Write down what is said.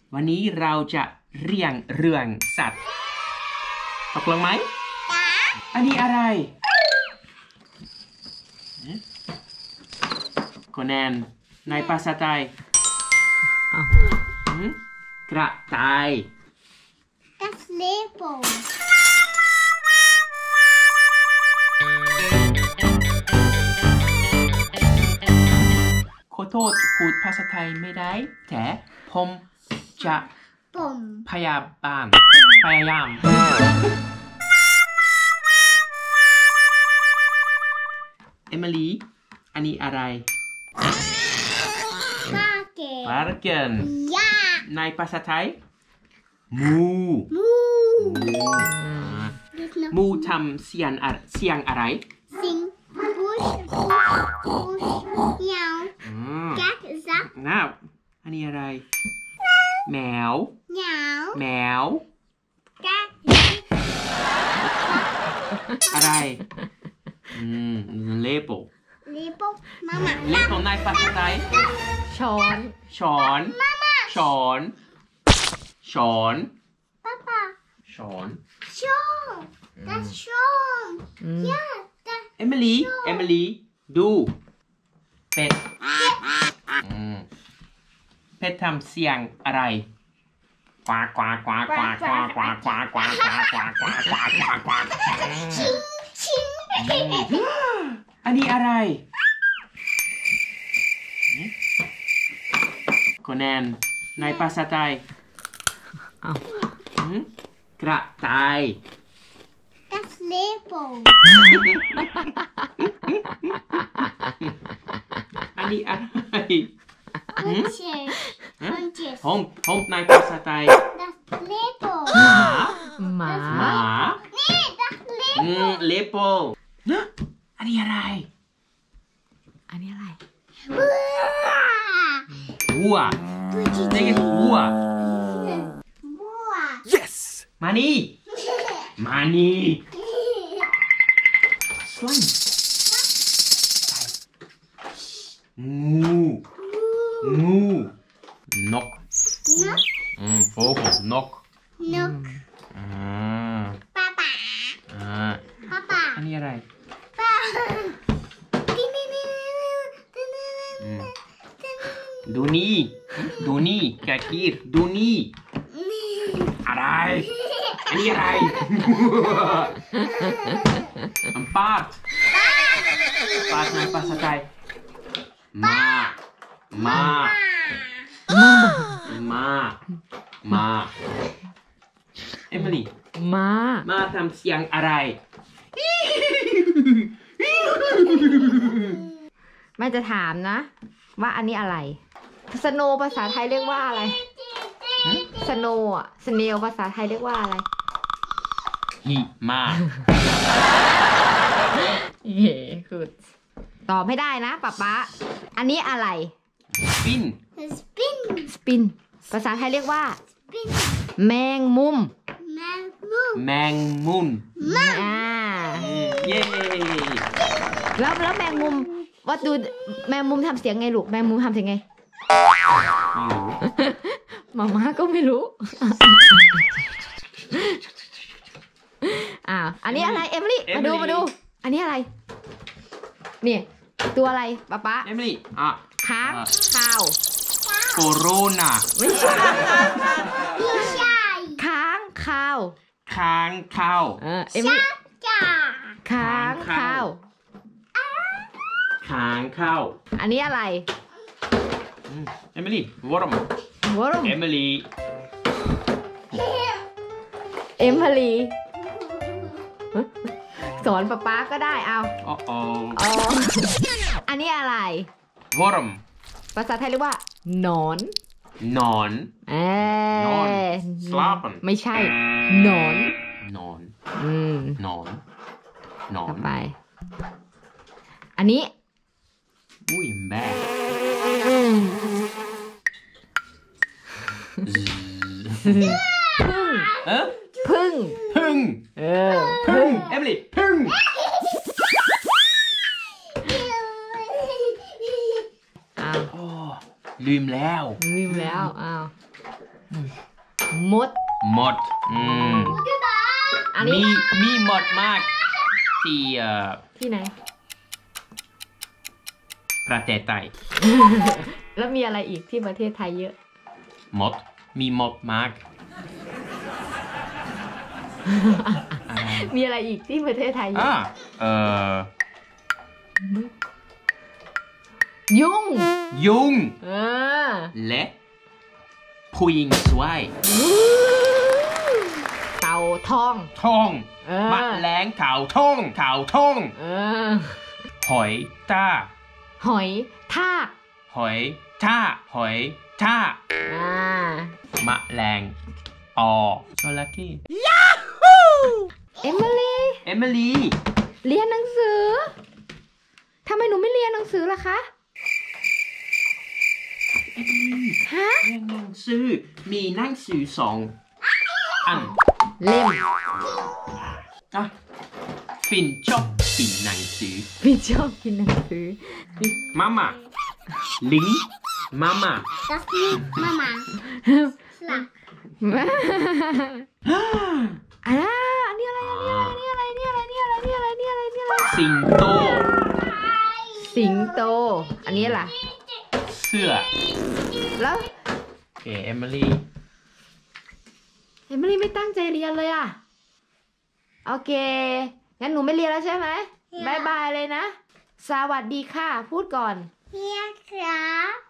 วันนี้เราจะเรียงเรื่องสัตว์ตกลงไหมอันนี้อะไรโคแนนในภาษาไทยกระต่าย Das Leben ขอโทษพูดภาษาไทยไม่ได้แต่ผมจะพยายามเอมิลี่อันนี้อะไรฟาร์เกนในภาษาไทยมูทำเสียงอะไรน้าอันนี้อะไรแมวอะไรเลโปมาม่าเลโปในภาษาไทยช้อนป๊าป๊าช้อน das schon ja das เอมิลี่ดูเป็ดทำเสียงอะไรกวากอันนี้อะไรโคแนนในภาษาไทยกระต่าย Das Leben อันนี้อะไร Hund ในภาษาไทย Das Leben หมา Nee das Leben เลโปอันนี้อะไรวัวนี่คือวัว yes มานี่สลัมงูนกโฟกนกป๊าอันนี้อะไรดูนี่กะกีรดูนี่อะไรอันนี้อะไรปาดในภาษาไทยมาเอมิลี่มาทำเสียงอะไรแม่จะถามนะว่าอันนี้อะไรสโนว์ภาษาไทยเรียกว่าอะไรสโนว์อ่ะสเนลภาษาไทยเรียกว่าอะไรหิมะคือตอบไม่ได้นะป๊าอันนี้อะไรสปินภาษาไทยเรียกว่าแมงมุมเย้แล้วแมงมุมว่าดูแมงมุมทำเสียงไงลูกแมงมุมทำเสียงไงมาม่าก็ไม่รู้อันนี้อะไรเอมิลี่มาดูอันนี้อะไรเนี่ยตัวอะไรป๊าเอมิลี่ค้างคาวโคโรนาไม่ใช่ค้างคาวเอมิลี่ค้างคาวอันนี้อะไรเอมิลี่วอร์มเอมิลี่สอนป๊าก็ได้เอาอันนี้อะไรวอร์มภาษาไทยเรียกว่าหนอนสลาปไม่ใช่หนอนต่อไปอันนี้แม่พึ่งเอมิลี่พึ่งลืมแล้วอ้าวมดหมดอันนี้มีหมดมากที่ที่ไหนประเทศไทยแล้วมีอะไรอีกที่ประเทศไทยเยอะหมดมีหมดมากมีอะไรอีกที่ประเทศไทยเยอะยุงและผู้หญิงสวยเต่าทองแมลงเต่าทองหอยทากหอยทากแมลงจระเข้เอมิลี่เรียนหนังสือทำไมหนูไม่เรียนหนังสือล่ะคะฮะเรียนหนังสือมีหนังสือ2 อันเล่มฟินชอบกินหนังสือพี่ชอบกินหนังสือมาม่าลิงมาม่า Das ist Mama. Schlag. อันนี้อะไรสิงโตอันนี้ล่ะเสื้อแล้วโอเคเอมิลี่ไม่ตั้งใจเรียนเลยอ่ะ โอเค งั้นหนูไม่เรียนแล้วใช่ไหมบายบายเลยนะ สวัสดีค่ะ พูดก่อน Hier, klar.